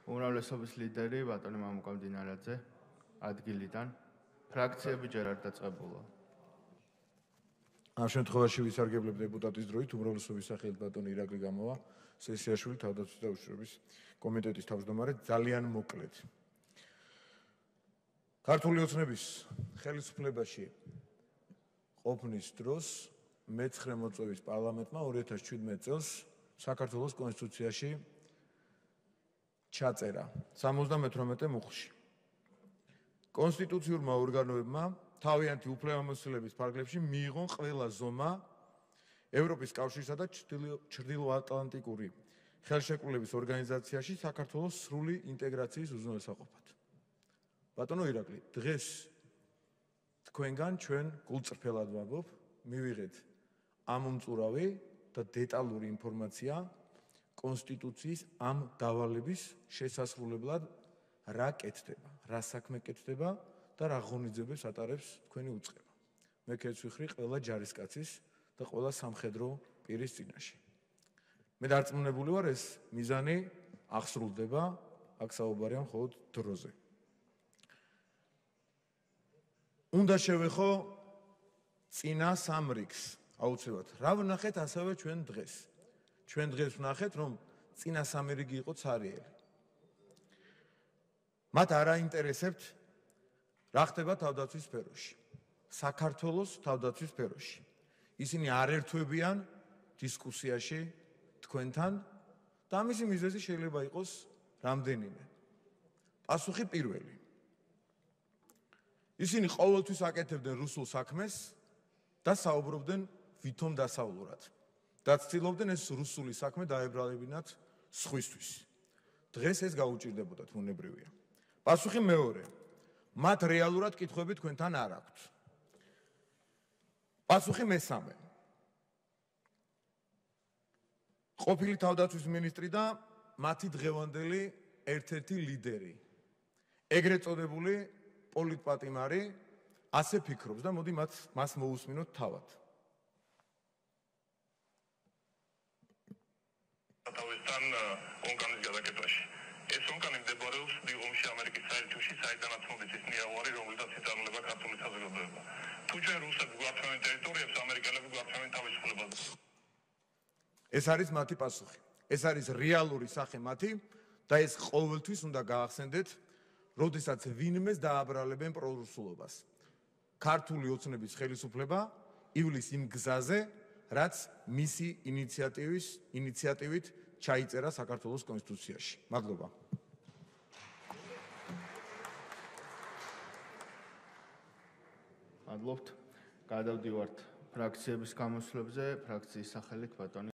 უმრავლესობის ლიდერი ბატონი მამუკამდინარაძე ადგილიდან ფრაქციები ჯერ არ დაწყებულა. ამ შემთხვევაში ვისარგებლებ დეპუტატის დროით უმრავლესობის სახელით ბატონი ირაკლი გამოვა სესიაშვილი თავდაცვის და უშიშროების კომიტეტის თავმჯდომარე ძალიან მოკლედ. ქართული ოცნების ხელისუფლებაში ყოფნის დროს მე-9 მოწვევის პარლამენტმა 2017 წელს საქართველოს კონსტიტუციაში ჩაწერა 78 მუხლში. კონსტიტუციურმა ორგანოებმა თავიანთი უფლებამოსილების ფარგლებში მიიღონ ყველა ზომა ევროპის კავშირსა და ჩრდილოატლანტიკური ხელშეკრულების ორგანიზაციაში საქართველოს სრული ინტეგრაციის უზრუნველსაყოფად. ბატონო ირაკლი, დღეს თქვენგან ჩვენ გულწრფელად ვამბობ, მივიღეთ ამომწურავი და დეტალური ინფორმაცია კონსტიტუციის ამ დავალების შესასრულებლად რა კეთდება, რა საქმე კეთდება და რა ღონისძიებებს ატარებს თქვენი უწყება. მე ქეთს ვიხრი ყველა ჯარისკაცის და ყველა სამხედრო პირის წინაშე. მე დარწმუნებული ვარ, ეს მიზანი აღსრულდება, აქ საუბარია მხოლოდ დროზე. უნდა შევეხო წინა სამ რიგს, აუცილებლად. რა ვნახეთ ასევე ჩვენ დღეს? ჩვენ დღეს ვნახეთ, რომ წინა სამი რიგი იყო ცარიელი. მათ არ აინტერესებთ რა ხდება თავდაცვის სფეროში, საქართველოს თავდაცვის სფეროში. ისინი არ ერთვებიან დისკუსიაში თქვენთან და ამისი მიზეზი შეიძლება იყოს რამდენიმე. პასუხი პირველი. ისინი ყოველთვის აკეთებდნენ რუსულ საქმეს და საუბრობდნენ ვითომ დასავლურად და ცდილობდნენ ეს რუსული საქმე დაებრალებინათ სხვისთვის. დღეს ეს გაუჭირდებოდათ, უნებრივია. პასუხი მეორე. მათ რეალურად კითხვები თქვენთან არ აქვთ. პასუხი მესამე. ყოფილი თავდაცვის მინისტრი და მათი დღევანდელი ერთ-ერთი ლიდერი, ეგრეთ წოდებული პოლიტპატიმარი, ასე ფიქრობს და მოდი მას მოусმინოთ თავად. თავისთან კონკრეტულ გადაკეთებაში. ეს კონკრეტული მდებარეობს დიღომში ამერიკის საერთაშორისო საიდანაც მოდის ის ნიავარი, რომელსაც იწარმოება ქართული საზოგადოება. თუ ჩვენ რუსები გვართმევენ ტერიტორიებს, ამერიკელები გვართმევენ თავისუფლებას. ეს არის მათი პასუხი. ეს არის რეალური სახე მათი და ეს ყოველთვის უნდა გაახსენდეთ, როდესაც ვინმეს დააბრალებენ პრორუსულობას. ქართული ოცნების ხელისუფლება ივლის იმ გზაზე, რაც მისი ინიციატივით ჩაიწერა საქართველოს კონსტიტუციაში. მადლობა. მადლობთ. გადავდივართ ფრაქციების გამოსვლებზე, ფრაქციის სახელით ბატონი